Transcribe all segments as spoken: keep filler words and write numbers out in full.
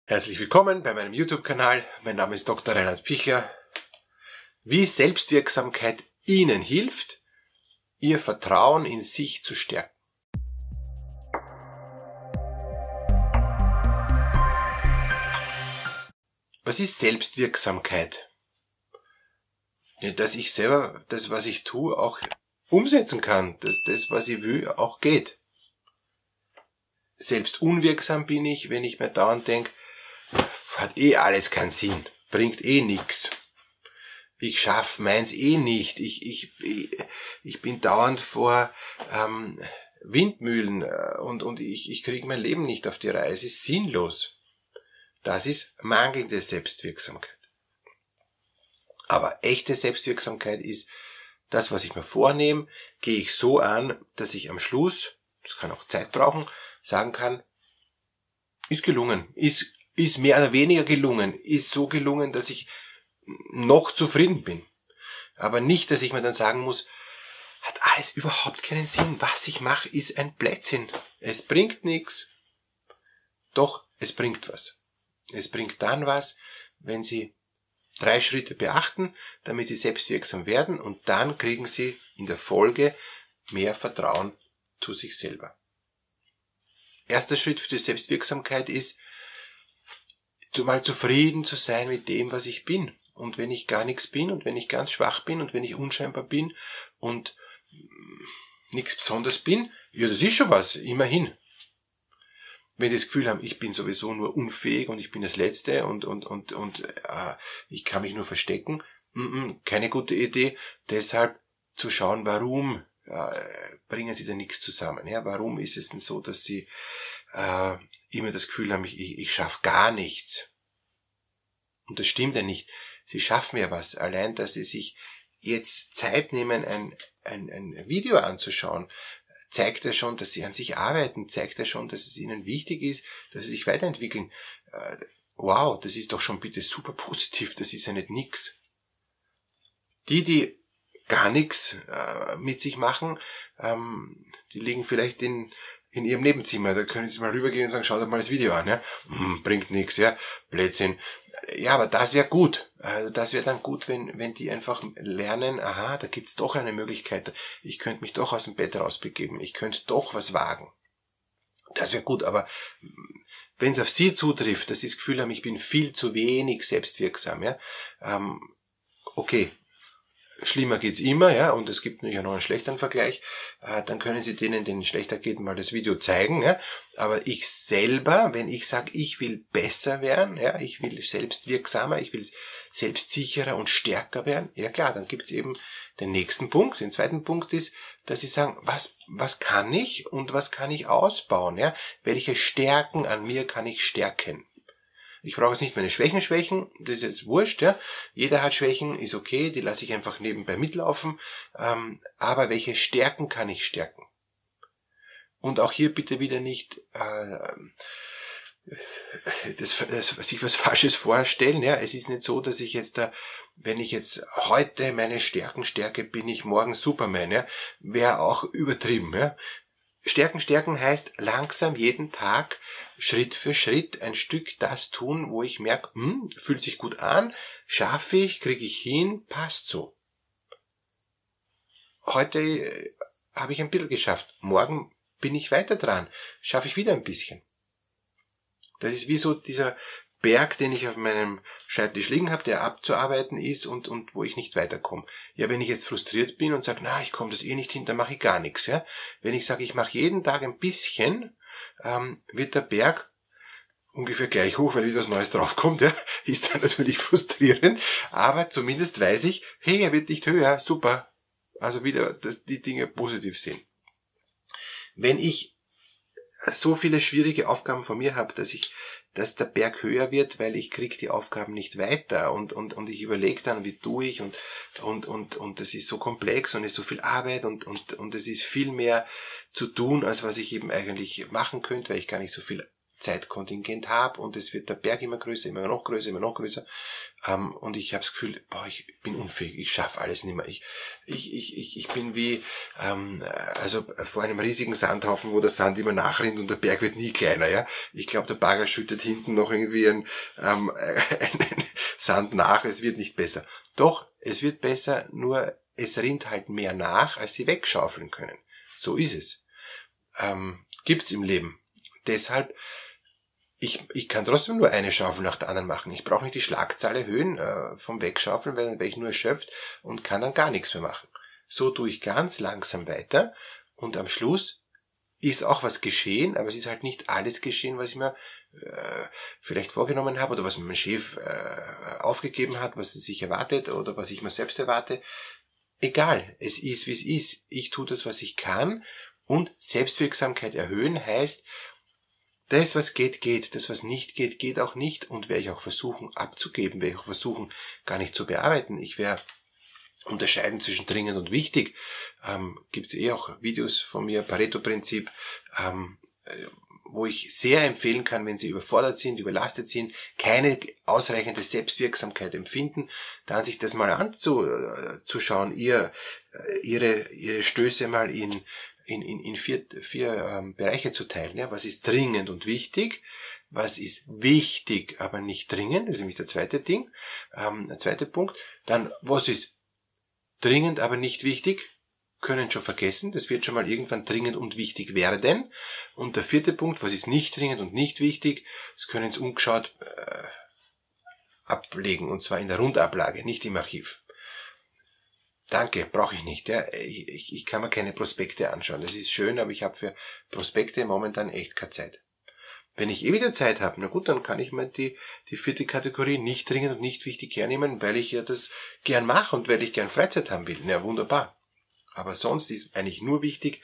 Herzlich willkommen bei meinem YouTube-Kanal. Mein Name ist Doktor Reinhard Pichler. Wie Selbstwirksamkeit Ihnen hilft, Ihr Vertrauen in sich zu stärken. Was ist Selbstwirksamkeit? Ja, dass ich selber das, was ich tue, auch umsetzen kann, dass das, was ich will, auch geht. Selbst unwirksam bin ich, wenn ich mir dauernd denke, hat eh alles keinen Sinn, bringt eh nix. Ich schaff meins eh nicht. Ich, ich, ich, ich bin dauernd vor ähm, Windmühlen und, und ich, ich kriege mein Leben nicht auf die Reihe. Es ist sinnlos. Das ist mangelnde Selbstwirksamkeit. Aber echte Selbstwirksamkeit ist das, was ich mir vornehme, gehe ich so an, dass ich am Schluss, das kann auch Zeit brauchen, sagen kann, ist gelungen, ist ist mehr oder weniger gelungen, ist so gelungen, dass ich noch zufrieden bin. Aber nicht, dass ich mir dann sagen muss, hat alles überhaupt keinen Sinn, was ich mache, ist ein Blödsinn. Es bringt nichts. Doch, es bringt was. Es bringt dann was, wenn Sie drei Schritte beachten, damit Sie selbstwirksam werden und dann kriegen Sie in der Folge mehr Vertrauen zu sich selber. Erster Schritt für die Selbstwirksamkeit ist, mal zufrieden zu sein mit dem, was ich bin. Und wenn ich gar nichts bin und wenn ich ganz schwach bin und wenn ich unscheinbar bin und nichts Besonderes bin, ja, das ist schon was, immerhin. Wenn Sie das Gefühl haben, ich bin sowieso nur unfähig und ich bin das Letzte und und und und äh, ich kann mich nur verstecken, mm-mm, keine gute Idee. Deshalb zu schauen, warum äh, bringen Sie da nichts zusammen. Ja? Warum ist es denn so, dass Sie äh, immer das Gefühl haben, ich, ich, ich schaffe gar nichts. Und das stimmt ja nicht. Sie schaffen ja was. Allein, dass Sie sich jetzt Zeit nehmen, ein, ein, ein Video anzuschauen, zeigt ja schon, dass Sie an sich arbeiten, zeigt ja schon, dass es Ihnen wichtig ist, dass Sie sich weiterentwickeln. Äh, wow, das ist doch schon bitte super positiv, das ist ja nicht nix. Die, die gar nichts äh, mit sich machen, ähm, die liegen vielleicht in in ihrem Nebenzimmer, da können Sie mal rübergehen und sagen, schaut euch mal das Video an, ja, hm, bringt nichts, ja, Blödsinn. Ja, aber das wäre gut. Also das wäre dann gut, wenn wenn die einfach lernen, aha, da gibt's doch eine Möglichkeit, ich könnte mich doch aus dem Bett rausbegeben, ich könnte doch was wagen. Das wäre gut, aber wenn es auf Sie zutrifft, dass Sie das Gefühl haben, ich bin viel zu wenig selbstwirksam, ja, ähm, okay, schlimmer geht's immer, ja, und es gibt natürlich auch noch einen schlechteren Vergleich, äh, dann können Sie denen, denen schlechter geht, mal das Video zeigen, ja, aber ich selber, wenn ich sage, ich will besser werden, ja, ich will selbstwirksamer, ich will selbstsicherer und stärker werden, ja klar, dann gibt's eben den nächsten Punkt, den zweiten Punkt ist, dass Sie sagen, was, was kann ich und was kann ich ausbauen, ja, welche Stärken an mir kann ich stärken. Ich brauche jetzt nicht meine Schwächen schwächen, das ist jetzt wurscht, ja. Jeder hat Schwächen, ist okay, die lasse ich einfach nebenbei mitlaufen. Ähm, aber welche Stärken kann ich stärken? Und auch hier bitte wieder nicht äh, das, das, sich was Falsches vorstellen. Ja, es ist nicht so, dass ich jetzt da, wenn ich jetzt heute meine Stärken stärke, bin ich morgen Superman. Ja, wäre auch übertrieben. Ja. Stärken, stärken heißt langsam jeden Tag, Schritt für Schritt ein Stück das tun, wo ich merke, hm, fühlt sich gut an, schaffe ich, kriege ich hin, passt so. Heute äh, habe ich ein bisschen geschafft, morgen bin ich weiter dran, schaffe ich wieder ein bisschen. Das ist wie so dieser Berg, den ich auf meinem Schreibtisch liegen habe, der abzuarbeiten ist und und wo ich nicht weiterkomme. Ja, wenn ich jetzt frustriert bin und sage, na, ich komme das eh nicht hin, dann mache ich gar nichts. Ja, wenn ich sage, ich mache jeden Tag ein bisschen, ähm, wird der Berg ungefähr gleich hoch, weil wieder was Neues draufkommt. Ja, ist dann natürlich frustrierend, aber zumindest weiß ich, hey, er wird nicht höher, super. Also wieder, dass die Dinge positiv sind. Wenn ich so viele schwierige Aufgaben vor mir habe, dass ich dass der Berg höher wird, weil ich kriege die Aufgaben nicht weiter und und und ich überlege dann, wie tue ich und und und und das ist so komplex und ist so viel Arbeit und und und es ist viel mehr zu tun, als was ich eben eigentlich machen könnte, weil ich gar nicht so viel Zeitkontingent habe und es wird der Berg immer größer, immer noch größer, immer noch größer. Ähm, und ich habe das Gefühl, boah, ich bin unfähig, ich schaffe alles nicht mehr. Ich, ich, ich, ich, ich bin wie ähm, also vor einem riesigen Sandhaufen, wo der Sand immer nachrinnt und der Berg wird nie kleiner. Ja, ich glaube, der Bagger schüttet hinten noch irgendwie ein, ähm, einen Sand nach, es wird nicht besser. Doch, es wird besser, nur es rinnt halt mehr nach, als sie wegschaufeln können. So ist es. Ähm, gibt's im Leben. Deshalb, ich, ich kann trotzdem nur eine Schaufel nach der anderen machen. Ich brauche nicht die Schlagzahl erhöhen äh, vom Wegschaufeln, weil dann wäre ich nur erschöpft und kann dann gar nichts mehr machen. So tue ich ganz langsam weiter und am Schluss ist auch was geschehen, aber es ist halt nicht alles geschehen, was ich mir äh, vielleicht vorgenommen habe oder was mir mein Chef äh, aufgegeben hat, was er sich erwartet oder was ich mir selbst erwarte. Egal, es ist, wie es ist. Ich tue das, was ich kann und Selbstwirksamkeit erhöhen heißt, das, was geht, geht. Das, was nicht geht, geht auch nicht und werde ich auch versuchen abzugeben, werde ich auch versuchen gar nicht zu bearbeiten. Ich werde unterscheiden zwischen dringend und wichtig. Ähm, gibt es eh auch Videos von mir, Pareto-Prinzip, ähm, wo ich sehr empfehlen kann, wenn Sie überfordert sind, überlastet sind, keine ausreichende Selbstwirksamkeit empfinden, dann sich das mal anzuschauen, ihr, ihre, ihre Stöße mal in, in, in, in vier, vier ähm, Bereiche zu teilen. Ja? Was ist dringend und wichtig? Was ist wichtig, aber nicht dringend? Das ist nämlich der zweite Ding, ähm, der zweite Punkt. Dann, was ist dringend, aber nicht wichtig? Können schon vergessen, das wird schon mal irgendwann dringend und wichtig werden. Und der vierte Punkt, was ist nicht dringend und nicht wichtig, das können Sie umgeschaut äh, ablegen, und zwar in der Rundablage, nicht im Archiv. Danke, brauche ich nicht. Ja. Ich, ich, ich kann mir keine Prospekte anschauen. Das ist schön, aber ich habe für Prospekte momentan echt keine Zeit. Wenn ich eh wieder Zeit habe, na gut, dann kann ich mir die, die vierte Kategorie nicht dringend und nicht wichtig hernehmen, weil ich ja das gern mache und weil ich gern Freizeit haben will. Na wunderbar. Aber sonst ist eigentlich nur wichtig,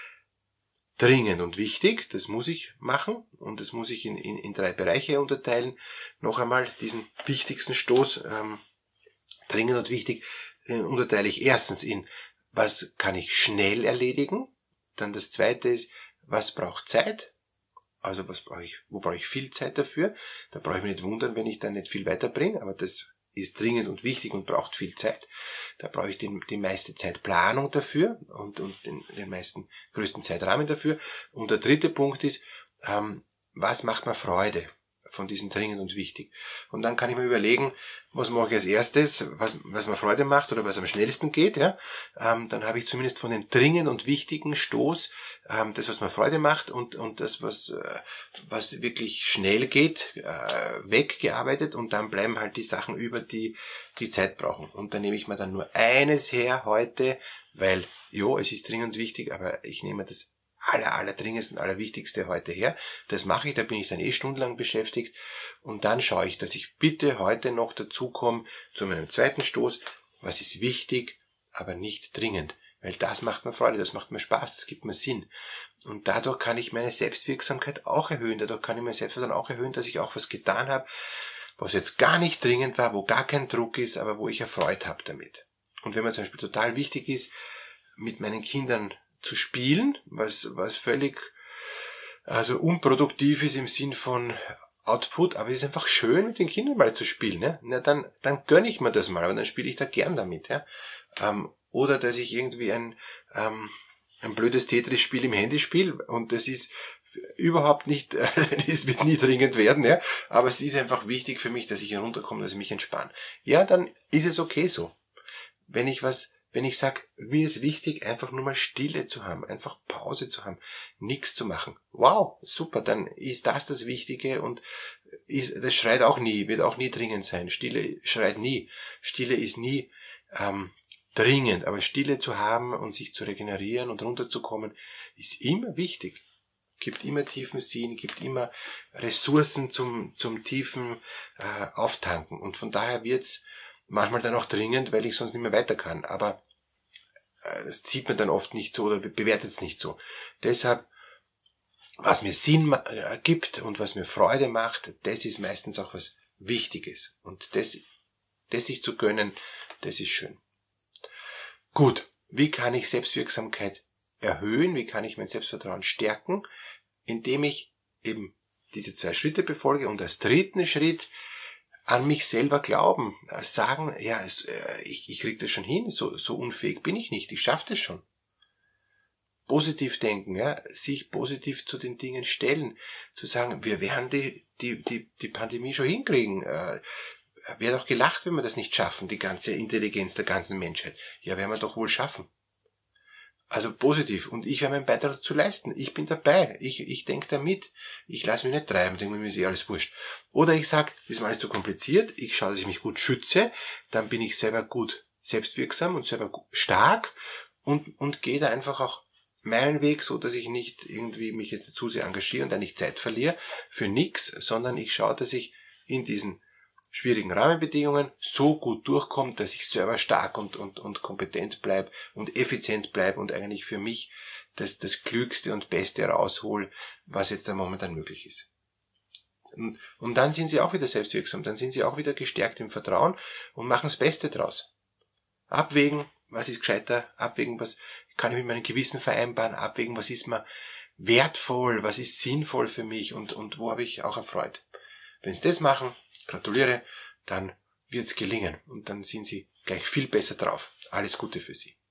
dringend und wichtig, das muss ich machen und das muss ich in, in, in drei Bereiche unterteilen. Noch einmal diesen wichtigsten Stoß, ähm, dringend und wichtig, äh, unterteile ich erstens in, was kann ich schnell erledigen, dann das zweite ist, was braucht Zeit, also was brauche ich, wo brauche ich viel Zeit dafür, da brauche ich mich nicht wundern, wenn ich dann nicht viel weiterbringe, aber das ist dringend und wichtig und braucht viel Zeit. Da brauche ich die, die meiste Zeitplanung dafür und, und den, den meisten größten Zeitrahmen dafür. Und der dritte Punkt ist, ähm, was macht mir Freude von diesen dringend und wichtig? Und dann kann ich mir überlegen, was mache ich als erstes, was, was mir Freude macht oder was am schnellsten geht. Ja? Ähm, dann habe ich zumindest von dem dringend und wichtigen Stoß ähm, das, was mir Freude macht und, und das, was, äh, was wirklich schnell geht, äh, weggearbeitet und dann bleiben halt die Sachen über, die die Zeit brauchen. Und dann nehme ich mir dann nur eines her heute, weil, jo, es ist dringend wichtig, aber ich nehme das aller, aller dringendste und allerwichtigste heute her. Das mache ich, da bin ich dann eh stundenlang beschäftigt und dann schaue ich, dass ich bitte heute noch dazu komme zu meinem zweiten Stoß, was ist wichtig, aber nicht dringend, weil das macht mir Freude, das macht mir Spaß, das gibt mir Sinn und dadurch kann ich meine Selbstwirksamkeit auch erhöhen, dadurch kann ich mein Selbstvertrauen auch erhöhen, dass ich auch was getan habe, was jetzt gar nicht dringend war, wo gar kein Druck ist, aber wo ich Erfreut habe damit. Und wenn mir zum Beispiel total wichtig ist, mit meinen Kindern zu spielen, was, was völlig, also unproduktiv ist im Sinn von Output, aber es ist einfach schön, mit den Kindern mal zu spielen, ne? Na, dann, dann gönne ich mir das mal, aber dann spiele ich da gern damit, ja? Ähm, oder, dass ich irgendwie ein, ähm, ein blödes Tetris-Spiel im Handy spiele und das ist überhaupt nicht, es wird nie dringend werden, ja? Aber es ist einfach wichtig für mich, dass ich herunterkomme, dass ich mich entspanne. Ja, dann ist es okay so. Wenn ich was Wenn ich sage, mir ist wichtig, einfach nur mal Stille zu haben, einfach Pause zu haben, nichts zu machen. Wow, super, dann ist das das Wichtige und ist, das schreit auch nie, wird auch nie dringend sein. Stille schreit nie. Stille ist nie ähm, dringend, aber Stille zu haben und sich zu regenerieren und runterzukommen, ist immer wichtig. Gibt immer tiefen Sinn, gibt immer Ressourcen zum, zum tiefen äh, Auftanken und von daher wird's manchmal dann auch dringend, weil ich sonst nicht mehr weiter kann. Aber äh, das sieht man dann oft nicht so oder bewertet es nicht so. Deshalb, was mir Sinn gibt und was mir Freude macht, das ist meistens auch was Wichtiges. Und das, das sich zu gönnen, das ist schön. Gut, wie kann ich Selbstwirksamkeit erhöhen? Wie kann ich mein Selbstvertrauen stärken? Indem ich eben diese zwei Schritte befolge und als dritten Schritt an mich selber glauben, sagen, ja, es, ich, ich krieg das schon hin, so, so unfähig bin ich nicht, ich schaffe das schon. Positiv denken, ja, sich positiv zu den Dingen stellen, zu sagen, wir werden die, die, die, die Pandemie schon hinkriegen. Äh, wäre doch gelacht, wenn wir das nicht schaffen, die ganze Intelligenz der ganzen Menschheit. Ja, werden wir doch wohl schaffen. Also positiv. Und ich werde meinen Beitrag dazu leisten. Ich bin dabei. Ich, ich denke da mit. Ich lasse mich nicht treiben. Denke mir, ist eh alles wurscht. Oder ich sage, das ist mir alles zu kompliziert. Ich schaue, dass ich mich gut schütze. Dann bin ich selber gut selbstwirksam und selber stark und, und gehe da einfach auch meinen Weg, so dass ich nicht irgendwie mich jetzt zu sehr engagiere und da nicht Zeit verliere für nix, sondern ich schaue, dass ich in diesen schwierigen Rahmenbedingungen so gut durchkomme, dass ich selber stark und, und, und kompetent bleibe und effizient bleibe und eigentlich für mich das, das Klügste und Beste raushol, was jetzt da momentan möglich ist. Und, und dann sind sie auch wieder selbstwirksam, dann sind sie auch wieder gestärkt im Vertrauen und machen das Beste draus. Abwägen, was ist gescheiter, abwägen, was kann ich mit meinem Gewissen vereinbaren, abwägen, was ist mir wertvoll, was ist sinnvoll für mich und, und wo habe ich auch Erfreut. Wenn sie das machen, gratuliere, dann wird es gelingen und dann sind sie gleich viel besser drauf. Alles Gute für Sie.